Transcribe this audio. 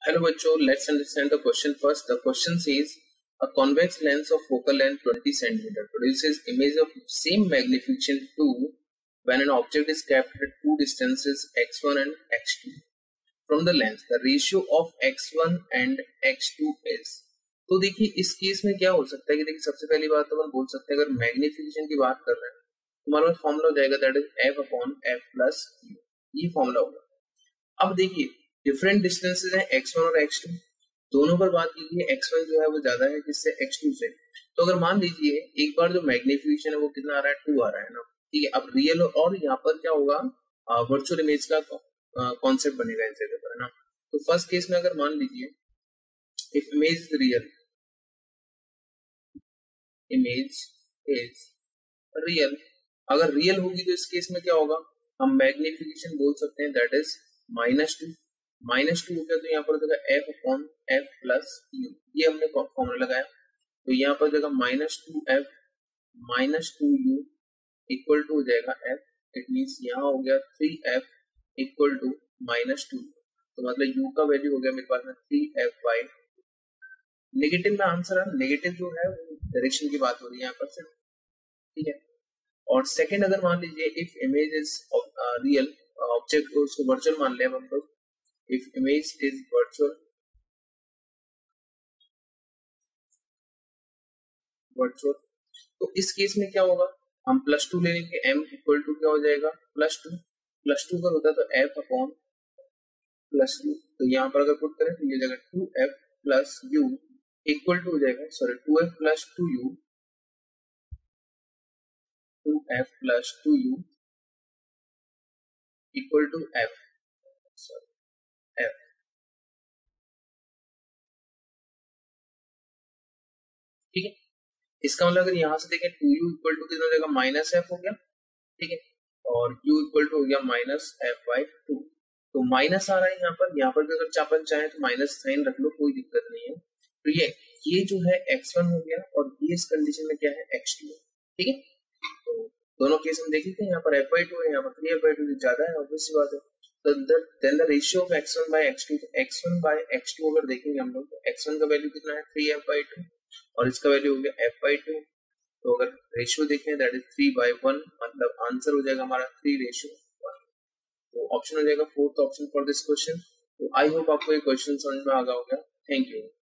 Hello बच्चों, let's understand the question first. The question says a convex lens of focal length 20 cm produces image of same magnification 2 when an object is kept at two distances x1 and x2 from the lens. The ratio of x1 and x2 is. तो देखिए इस case में क्या हो सकता है कि देखिए सबसे पहली बात तो हम बोल सकते हैं अगर मैग्निफिकेशन की बात कर रहे हैं तो हमारे पास फॉर्मूला हो जाएगा that is f upon f plus u. ये फॉर्मूला होगा. अब देखिए डिफरेंट डिस्टेंसेस हैं x1 और x2. दोनों पर बात कीजिए x1 जो है वो ज्यादा है किससे x2 से. तो अगर मान लीजिए एक बार जो मैग्निफिकेशन है वो कितना आ रहा है 2 आ रहा है ना. ठीक है. अब रियल और यहाँ पर क्या होगा वर्चुअल इमेज का कॉन्सेप्ट बनेगा इस जगह पर है ना. तो फर्स्ट केस में अगर मान लीजिए if image is real, image is real, अगर रियल होगी तो इस केस में क्या होगा हम मैग्निफिकेशन बोल सकते हैं दैट इज -2. -2 हो गया तो यहाँ पर देगा f upon f plus u. ये हमने फॉर्मूला लगाया तो यहाँ पर देगा -2f -2u इक्वल टू हो जाएगा f. इट मींस यहाँ हो गया 3f इक्वल टू -2. तो मतलब u का वैल्यू हो गया मेरे पास में 3f बाई. नेगेटिव में आंसर है. नेगेटिव जो है डायरेक्शन की बात हो रही है यहाँ पर सिर्फ. ठीक है. और सेकंड अगर मान लीजिए if image is real, object को उसको वर्चुअल मान ले हम लोग. इफ इमेज इज वर्चुअल तो इस केस में क्या होगा हम +2 ले लेंगे. m इक्वल टू क्या हो जाएगा +2 अगर होता तो f अपॉन +2. तो यहाँ पर अगर पुट करें तो ये जाएगा 2f plus u equal to हो जाएगा 2f plus 2u 2f plus 2u equal to f. ठीक है. इसका मतलब अगर यहाँ से देखें 2u इक्वल टू कितना हो जाएगा -f हो गया. ठीक है. और u इक्वल टू हो गया -f/2. तो माइनस आ रहा है यहाँ पर भी अगर अपन चाहें तो माइनस साइन रख लो, कोई दिक्कत नहीं है. तो ये जो है x1 हो गया और ये इस कंडीशन में क्या है x2 है. ठीक है. तो दोनों केस हम देख लेते हैं. यहाँ पर f/2 है, यहाँ पर 3f/2 से ज्यादा है, ऑब्वियस सी बात है. तो then the ratio of x1 by x2, तो x1 by x2 अगर देखेंगे हम लोग तो x1 का वैल्यू कितना है 3f/2 और इसका वैल्यू हो गया f/2. तो अगर रेशियो देखें दैट इज 3/1, मतलब आंसर हो जाएगा हमारा 3:1. तो ऑप्शन हो जाएगा fourth option for this question. तो आई होप आपको ये क्वेश्चन समझ में आ गया होगा. Thank you.